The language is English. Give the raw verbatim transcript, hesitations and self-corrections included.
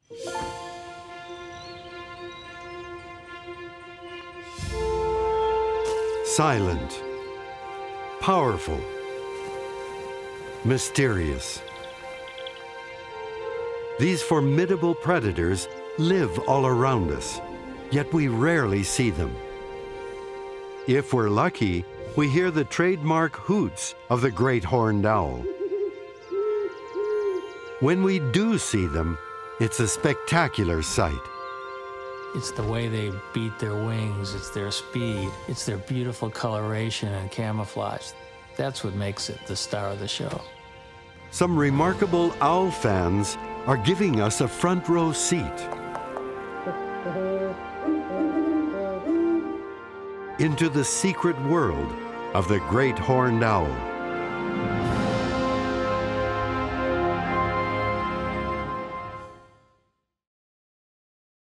Silent, powerful, mysterious. These formidable predators live all around us, yet we rarely see them. If we're lucky, we hear the trademark hoots of the great horned owl. When we do see them, it's a spectacular sight. It's the way they beat their wings, it's their speed, it's their beautiful coloration and camouflage. That's what makes it the star of the show. Some remarkable owl fans are giving us a front row seat into the secret world of the great horned owl.